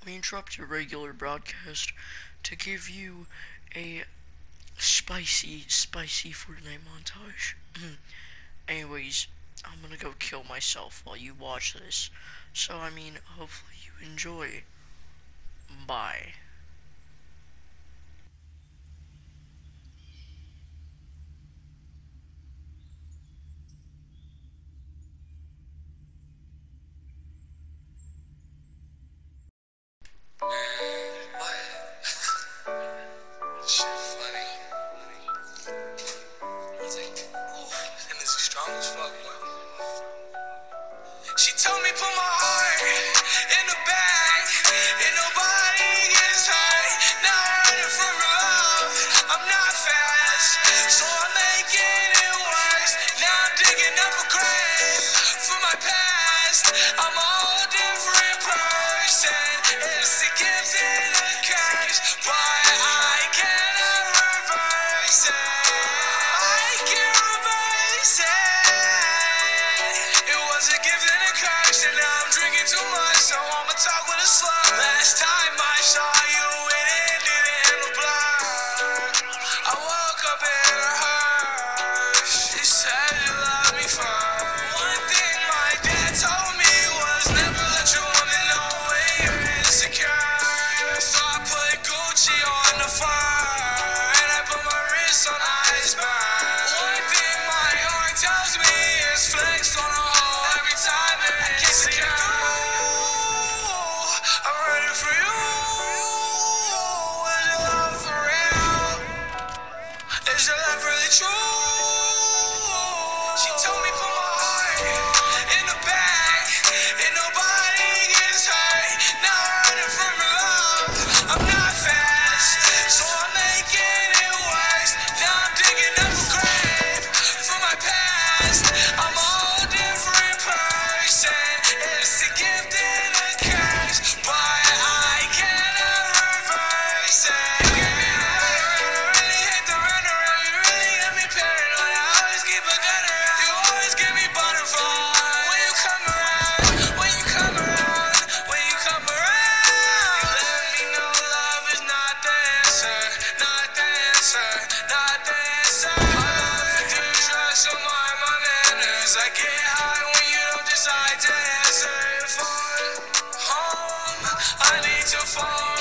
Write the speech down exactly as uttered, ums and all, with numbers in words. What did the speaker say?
let me interrupt your regular broadcast to give you a spicy, spicy Fortnite montage. Anyways, I'm gonna go kill myself while you watch this. So, I mean, hopefully you enjoy. Bye. Shit funny. I was like, ooh, and it's strong as fuck, boy. She told me put my heart in the bag, and nobody gets hurt. Now I'm running from your love. I'm not fast, so I'm making it worse. Now I'm digging up a grave for my past. I'm a whole different person. It's a gift and a curse, but I cannot reverse it. I can't reverse it. It was a gift and a curse, and now I'm drinking too much, so I'ma talk with a slur. Last time I saw you, it ended in a blur. I woke up in a hearse. She said you love me first. One thing my dad told me was never let your woman know when you're insecure. So I put Gucci on the fire, and I put my wrist on iceberg. One thing my heart tells me is flex on a hoe every time it gets secure. I'm ready for you. Is your love for real? Is your love really true? She told me put my heart in the bag, and nobody gets hurt. Now I'm running from your love. I'm not fast, so I'm making it worse. Now I'm digging up a grave for my past. I'm a whole different person. It's a gift and a curse, but I cannot reverse it. You gave me the runaround, I really hate the runaround. You really got me paranoid. I always keep a gun around. You always give me butterflies when you come around. When you come around, when you come around, you let me know love is not the answer, not the answer, not the answer. My love is distrust, so mind my manners. I get high when you don't decide to answer your phone. Home, I need to phone.